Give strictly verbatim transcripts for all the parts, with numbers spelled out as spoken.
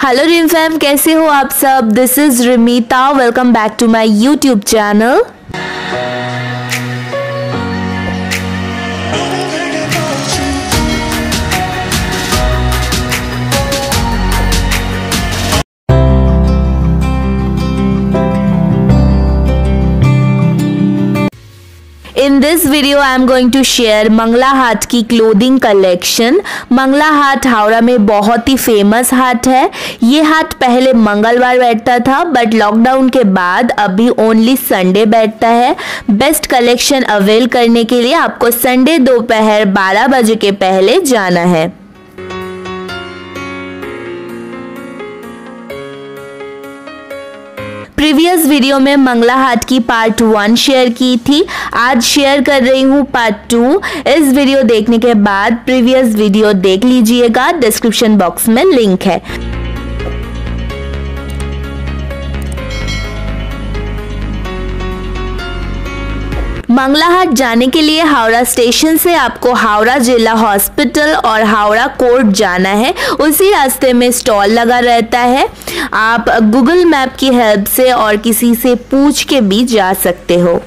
Hello dream fam, कैसे हो आप सब। This is Rimita, welcome back to my YouTube channel. In this video I am going to share Mangla Haat की clothing collection. Mangla Haat Howrah में बहुत ही फेमस हाट है। ये हाट पहले मंगलवार बैठता था, बट लॉकडाउन के बाद अभी ओनली संडे बैठता है। बेस्ट कलेक्शन अवेल करने के लिए आपको संडे दोपहर बारह बजे के पहले जाना है। प्रीवियस वीडियो में मंगला हाट की पार्ट वन शेयर की थी, आज शेयर कर रही हूँ पार्ट टू। इस वीडियो देखने के बाद प्रीवियस वीडियो देख लीजिएगा, डिस्क्रिप्शन बॉक्स में लिंक है। मंगला हाट जाने के लिए हावड़ा स्टेशन से आपको हावड़ा जिला हॉस्पिटल और हावड़ा कोर्ट जाना है। उसी रास्ते में स्टॉल लगा रहता है। आप गूगल मैप की हेल्प से और किसी से पूछ के भी जा सकते हो।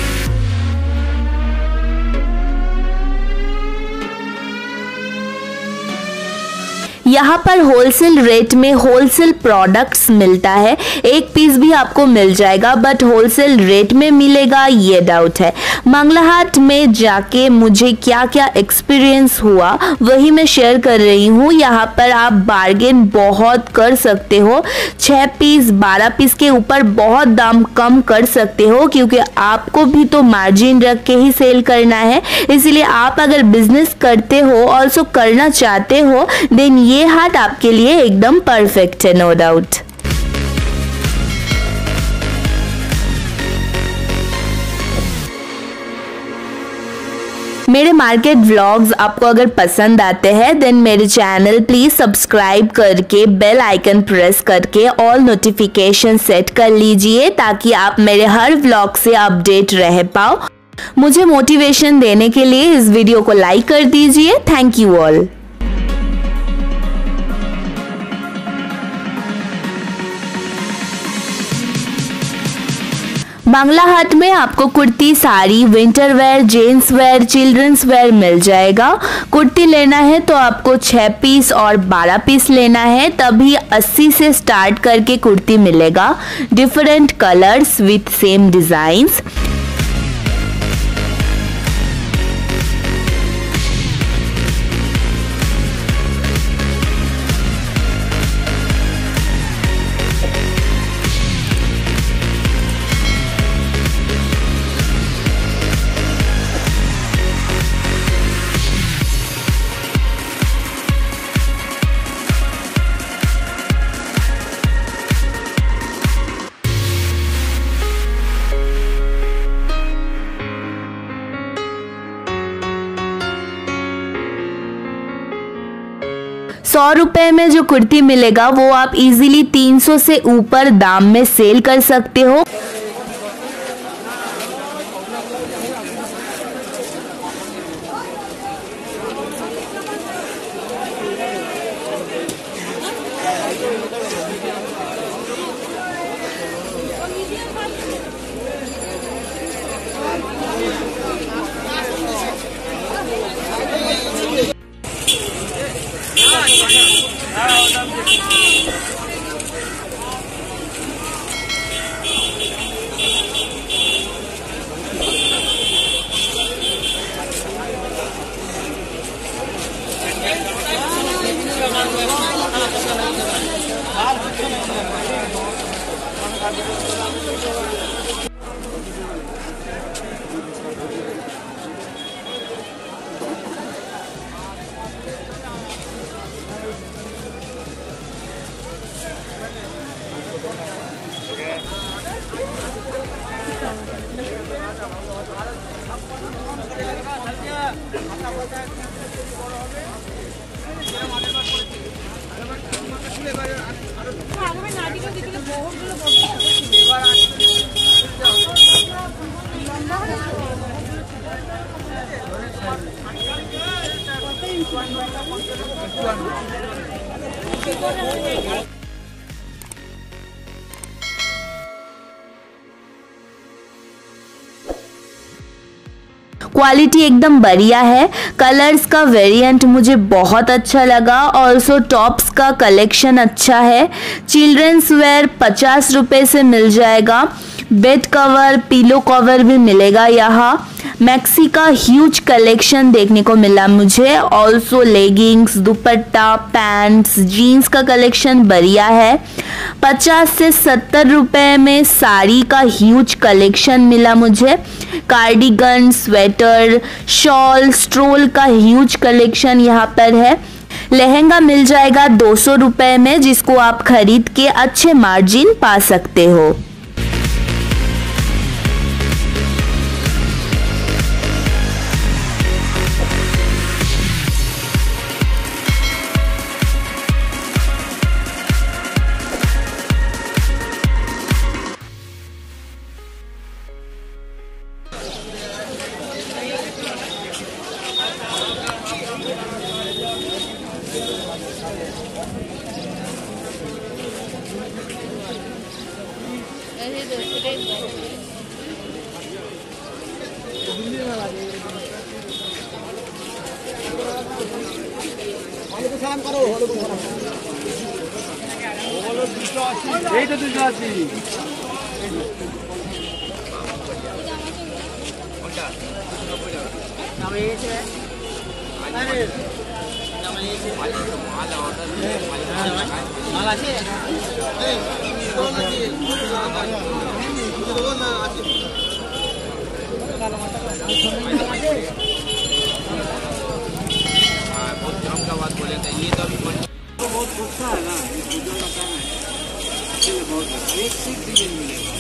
यहाँ पर होलसेल रेट में होलसेल प्रोडक्ट्स मिलता है। एक पीस भी आपको मिल जाएगा, बट होलसेल रेट में मिलेगा ये डाउट है। मंगला हाट में जाके मुझे क्या क्या एक्सपीरियंस हुआ वही मैं शेयर कर रही हूँ। यहाँ पर आप बार्गेन बहुत कर सकते हो। छः पीस बारह पीस के ऊपर बहुत दाम कम कर सकते हो, क्योंकि आपको भी तो मार्जिन रख के ही सेल करना है। इसलिए आप अगर बिजनेस करते हो, ऑल्सो करना चाहते हो, देन ये ये हाट आपके लिए एकदम परफेक्ट है, नो डाउट। मेरे मार्केट व्लॉग्स आपको अगर पसंद आते हैं देन मेरे चैनल प्लीज सब्सक्राइब करके बेल आइकन प्रेस करके ऑल नोटिफिकेशन सेट कर लीजिए, ताकि आप मेरे हर व्लॉग से अपडेट रह पाओ। मुझे मोटिवेशन देने के लिए इस वीडियो को लाइक कर दीजिए। Thank you all. Mangla Haat में आपको kurti, sari, winter wear, gents wear, children's wear मिल जाएगा। कुर्ती लेना है तो आपको छः पीस और बारह पीस लेना है, तभी अस्सी से स्टार्ट करके कुर्ती मिलेगा। Different colours with same designs. सौ रुपए में जो कुर्ती मिलेगा वो आप इजीली तीन सौ से ऊपर दाम में सेल कर सकते हो। क्वालिटी एकदम बढ़िया है। कलर्स का वेरिएंट मुझे बहुत अच्छा लगा। ऑल्सो टॉप्स का कलेक्शन अच्छा है। चिल्ड्रंस वेयर पचास रुपये से मिल जाएगा। बेड कवर, पिलो कवर भी मिलेगा यहाँ। मैक्सी का ह्यूज कलेक्शन देखने को मिला मुझे। Also leggings, dupatta, pants, jeans का कलेक्शन बढ़िया है। पचास से सत्तर रुपए में साड़ी का ह्यूज कलेक्शन मिला मुझे। कार्डिगन, स्वेटर, शॉल, स्ट्रोल का ह्यूज कलेक्शन यहाँ पर है। लहंगा मिल जाएगा दो सौ रुपए में, जिसको आप खरीद के अच्छे मार्जिन पा सकते हो। সালাম করো। এই তো দুশো আশি। बहुत गुस्सा है ना, जो लगता है इसलिए बहुत एक सीख डिजाइन मिलेगा।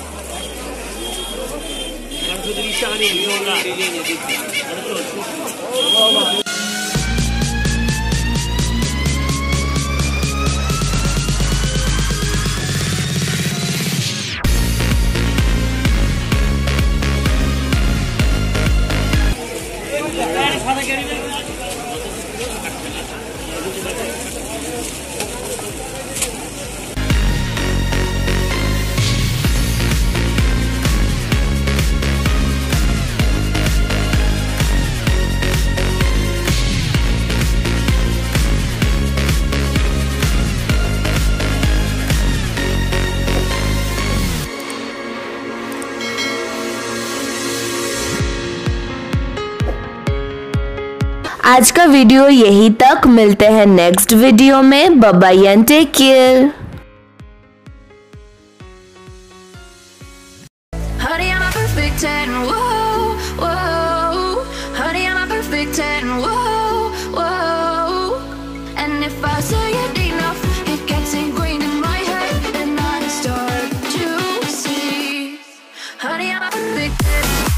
आज का वीडियो यही तक। मिलते हैं नेक्स्ट वीडियो में। Bye bye and take care. Honey, I'm a perfect ten, whoa, whoa. Honey, I'm a perfect ten, whoa, whoa. And if I say it enough, it gets ingrained in my head, and I start to see. Honey, I'm a perfect ten.